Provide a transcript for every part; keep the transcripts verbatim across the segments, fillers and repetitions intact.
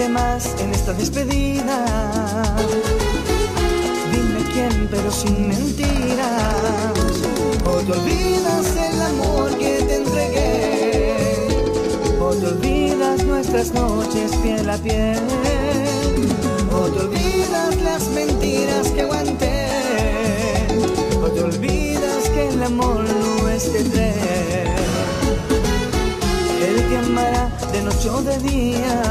de más en esta despedida. Dime quién, pero sin mentiras. O te olvidas el amor que te entregué, o te olvidas nuestras noches piel a piel, o te olvidas las mentiras que aguanté, o te olvidas que el amor no es de tres. Él te amará de noche o de día,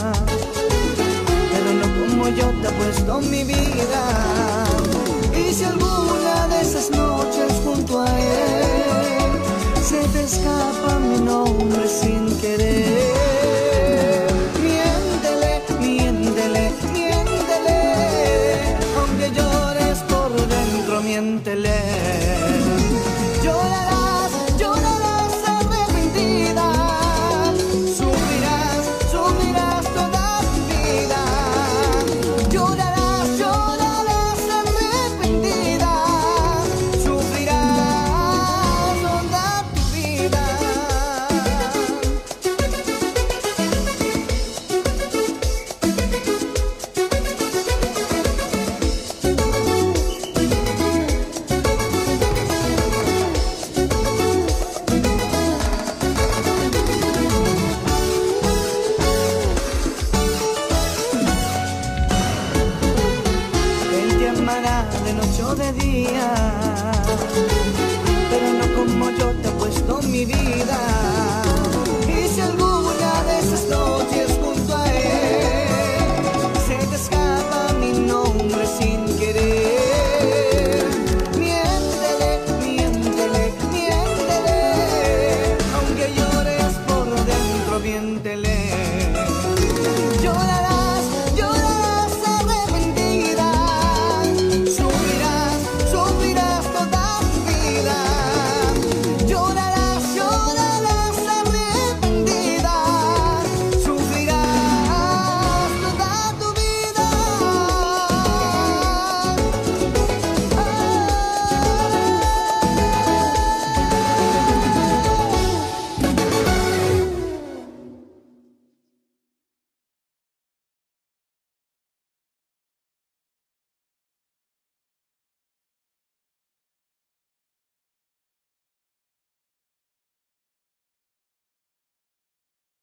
pero no como yo te apuesto mi vida. Y si alguna de esas noches junto a él se te escapa mi nombre sin querer, miéntele, miéntele, miéntele, aunque llores por dentro, miéntele. Llorarás, llorarás arrepentida, sufrirás, sufrirás toda tu vida. Llorarás, llorarás arrepentida, sufrirás toda tu vida. Él te amará de noche o de día, pero no como yo te he puesto mi vida.